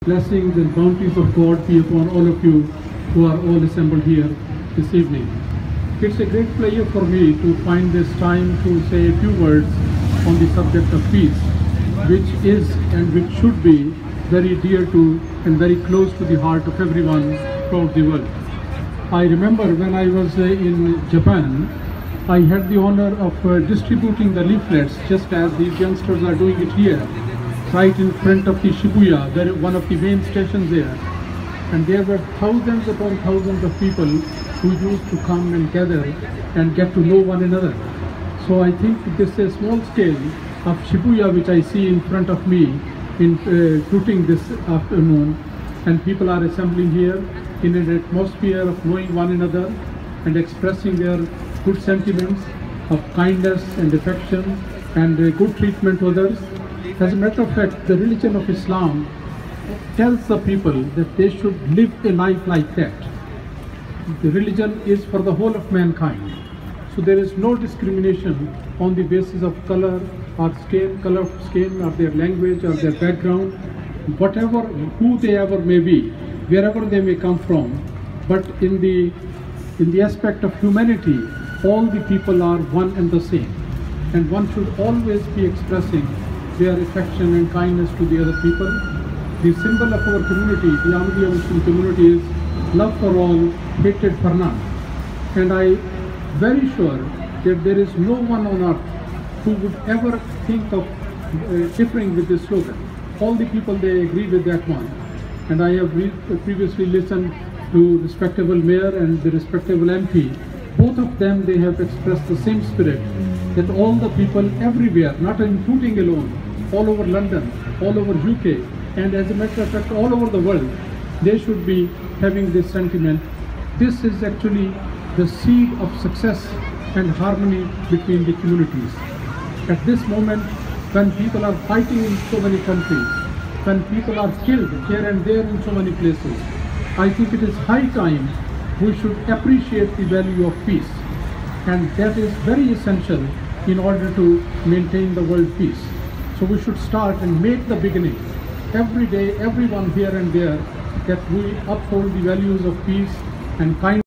Blessings and bounties of God be upon all of you who are all assembled here this evening. It's a great pleasure for me to find this time to say a few words on the subject of peace, which is and which should be very dear to and very close to the heart of everyone throughout the world. I remember when I was in Japan, I had the honor of distributing the leaflets just as these youngsters are doing it here, right in front of the Shibuya, one of the main stations there. And there were thousands upon thousands of people who used to come and gather and get to know one another. So I think this is a small scale of Shibuya which I see in front of me in shooting this afternoon, and people are assembling here in an atmosphere of knowing one another and expressing their good sentiments of kindness and affection and good treatment to others. As a matter of fact, the religion of Islam tells the people that they should live a life like that. The religion is for the whole of mankind. So there is no discrimination on the basis of color or skin, color of skin or their language or their background, whatever, who they ever may be, wherever they may come from. But in the aspect of humanity, all the people are one and the same. And one should always be expressing their affection and kindness to the other people. The symbol of our community, the Ahmadiyya Muslim community, is love for all, hatred for none. And I am very sure that there is no one on earth who would ever think of differing with this slogan. All the people, they agree with that one. And I have previously listened to respectable mayor and the respectable MP. Both of them, they have expressed the same spirit, that all the people everywhere, not including alone, all over London, all over UK, and as a matter of fact all over the world, they should be having this sentiment. This is actually the seed of success and harmony between the communities. At this moment, when people are fighting in so many countries, when people are killed here and there in so many places, I think it is high time we should appreciate the value of peace. And that is very essential in order to maintain the world peace. So we should start and make the beginning every day, everyone here and there, that we uphold the values of peace and kindness.